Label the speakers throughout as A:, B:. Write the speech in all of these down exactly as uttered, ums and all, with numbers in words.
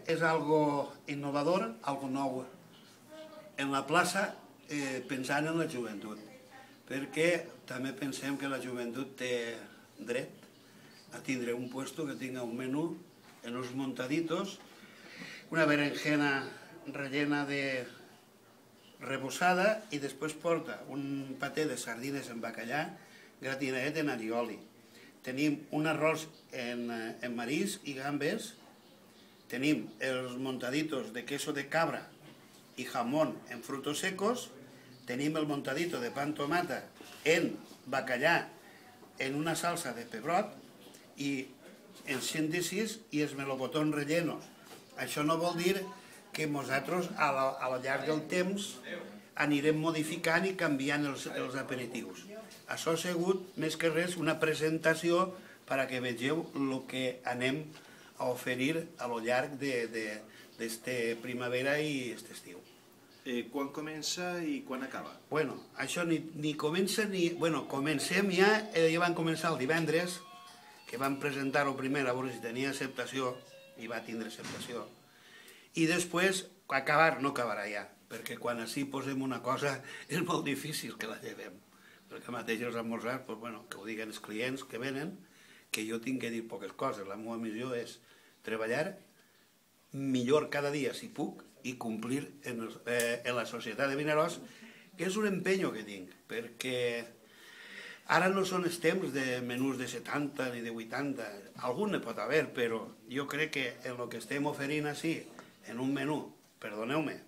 A: és algo innovador, algo nou en la plaça, eh, pensant en la joventut, perquè també pensem que la joventut té dret a tindre un puesto que tinga un menú en uns montaditos, una berenjena rellena de rebosada i després porta un paté de sardines en bacallà gratinadet en allioli. Tenim un arròs en, en marís i gambes, tenim els montaditos de queso de cabra i jamón en frutos secos, tenim el montadito de pan tomata en bacallà en una salsa de pebrot i en síntesi i els melocotons rellenos. Això no vol dir que nosaltres a la, a la llarg del temps anirem modificant i canviant els, els aperitius. Això ha sigut, més que res, una presentació perquè vegeu el que anem a oferir a lo llarg d'esta primavera i aquest estiu.
B: Eh, quan comença i quan acaba?
A: Bueno, això ni, ni comença ni... Bueno, comencem ja, eh, ja van començar el divendres, que van presentar-ho primer a veure si tenia acceptació, i va tindre acceptació. I després, acabar, no acabarà ja, perquè quan així posem una cosa és molt difícil que la llevem. Perquè mateix els esmorzars, pues, bueno, que ho diguen els clients que venen, que jo tinc que dir poques coses. La meva missió és treballar millor cada dia, si puc, i complir en, el, eh, en la societat de Vinaròs, que és un empenyo que tinc, perquè ara no són els temps de menús de setanta ni de vuitanta, algun ne pot haver, però jo crec que en el que estem oferint així, en un menú, perdoneu-me,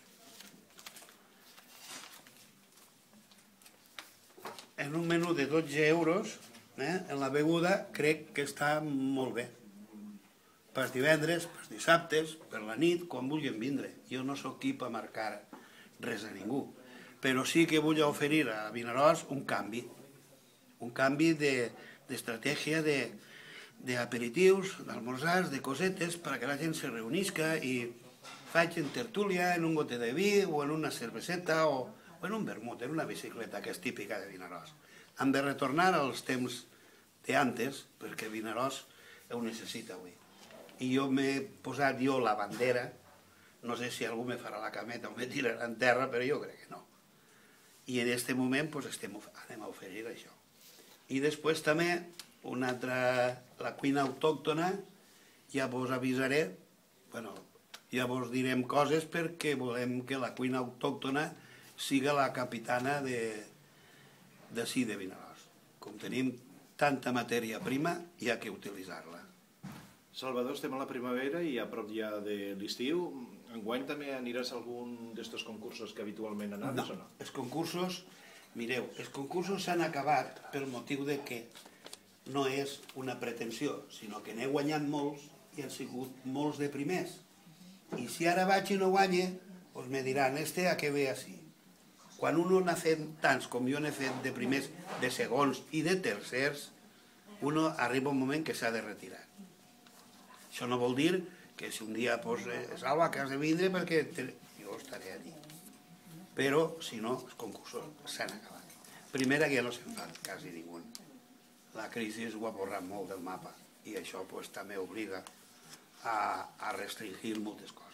A: en un menú de dotze euros, eh, en la beguda, crec que està molt bé. Per divendres, per dissabtes, per la nit, quan vulguin vindre. Jo no sóc qui per marcar res a ningú, però sí que vull oferir a Vinaròs un canvi, un canvi d'estratègia d'aperitius, d'almorzars, de cosetes, perquè la gent se reunisca i faci en tertúlia, en un gote de vi, o en una cerveseta, o en un vermut, en una bicicleta, que és típica de Vinaròs. Hem de retornar als temps d'antes, perquè Vinaròs ho necessita avui. I jo m'he posat jo la bandera, no sé si algú me farà la cameta o me tirarà en terra, però jo crec que no. I en aquest moment anem a oferir això. I després també una altra, la cuina autòctona, ja vos avisaré, bueno, ja vos direm coses perquè volem que la cuina autòctona siga la capitana d'ací de Vinaròs. Com tenim tanta matèria prima, hi ha que utilitzar-la.
B: Salvador, estem a la primavera i a prop ja de l'estiu. Enguany també aniràs a algun d'estos concursos que habitualment anaves o no?
A: No, els concursos, mireu, els concursos s'han acabat pel motiu de que no és una pretensió, sinó que n'he guanyat molts i han sigut molts de primers. I si ara vaig i no guanye, doncs me diran, este a què ve així? Quan un n'ha fet tants com jo n'he fet de primers, de segons i de tercers, un arriba un moment que s'ha de retirar. Això no vol dir que si un dia Salva que has de vindre perquè jo estaré allí. Però, si no, els concursos s'han acabat. Primera que ja no se'n fa quasi ningú. La crisi ho ha borrat molt del mapa i això també obliga a restringir moltes coses.